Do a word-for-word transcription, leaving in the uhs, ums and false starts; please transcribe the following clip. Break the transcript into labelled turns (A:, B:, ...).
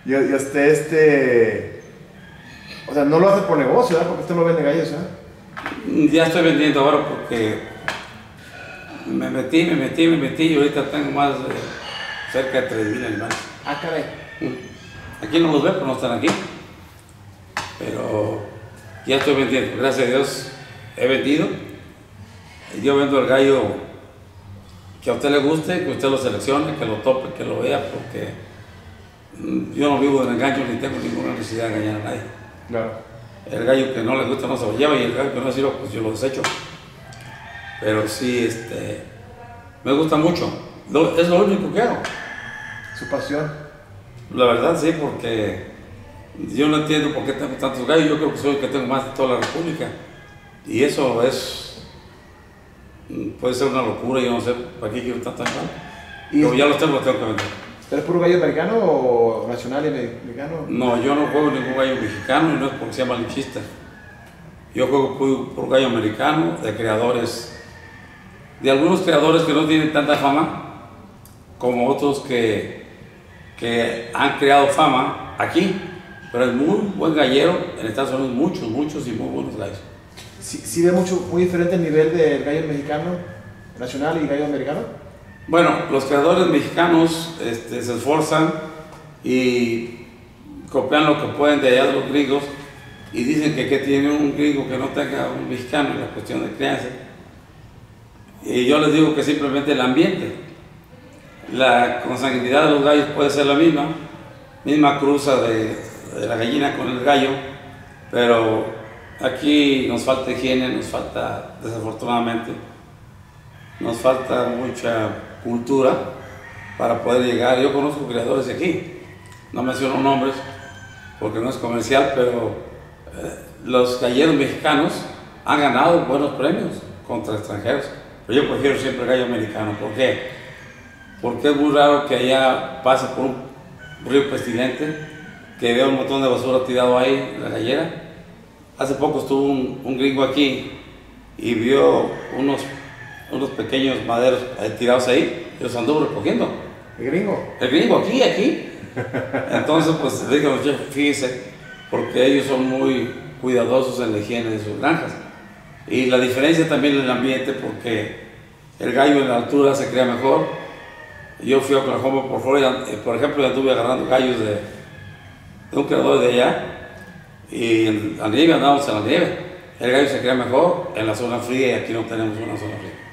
A: Y, y usted, este... O sea, no lo hace por negocio, ¿verdad? Porque usted no vende gallos, ¿eh?
B: Ya estoy vendiendo ahora porque me metí, me metí, me metí y ahorita tengo más de cerca de tres mil animales.
A: Ah, caray.
B: Aquí no los veo, pero no están aquí. Pero ya estoy vendiendo, gracias a Dios he vendido. Yo vendo el gallo que a usted le guste, que usted lo seleccione, que lo tope, que lo vea, porque yo no vivo de engaño ni tengo ninguna necesidad de engañar a nadie.
A: Claro.
B: El gallo que no le gusta no se lo lleva y el gallo que no sirve, pues yo lo desecho. Pero sí, este, me gusta mucho. Lo, es lo único que hago.
A: Su pasión.
B: La verdad sí, porque yo no entiendo por qué tengo tantos gallos. Yo creo que soy el que tengo más de toda la República. Y eso es, puede ser una locura, yo no sé para qué quiero tantos animales. Pero ya los tengo, los tengo que vender.
A: ¿Usted es puro gallo americano o nacional y mexicano?
B: No, yo no juego ningún gallo mexicano y no es porque sea malinchista. Yo juego puro, puro gallo americano de creadores, de algunos creadores que no tienen tanta fama como otros que, que han creado fama aquí, pero es muy buen gallero. En Estados Unidos muchos, muchos y muy buenos gallos.
A: ¿Sí, sí ve mucho, muy diferente el nivel del gallo mexicano, nacional y gallo americano?
B: Bueno, los creadores mexicanos este, se esfuerzan y copian lo que pueden de allá de los gringos y dicen que, que tiene un gringo que no tenga un mexicano en la cuestión de crianza. Y yo les digo que simplemente el ambiente, la consanguinidad de los gallos puede ser la misma, misma cruza de, de la gallina con el gallo, pero aquí nos falta higiene, nos falta, desafortunadamente, nos falta mucha cultura para poder llegar. Yo conozco criadores de aquí, no menciono nombres porque no es comercial, pero eh, los galleros mexicanos han ganado buenos premios contra extranjeros. Pero yo prefiero siempre el gallo americano. ¿Por qué? Porque es muy raro que allá pase por un río pestilente, que vea un montón de basura tirado ahí en la gallera. Hace poco estuvo un, un gringo aquí y vio unos unos pequeños maderos tirados ahí, y los anduvo recogiendo.
A: ¿El gringo?
B: El gringo, aquí, aquí. Entonces, pues, díganos, fíjese, porque ellos son muy cuidadosos en la higiene de sus granjas. Y la diferencia también en el ambiente, porque el gallo en la altura se cría mejor. Yo fui a Oklahoma, por Florida, por ejemplo, y anduve agarrando gallos de, de un criador de allá, y en la nieve, andábamos en la nieve. El gallo se cría mejor en la zona fría y aquí no tenemos una zona fría.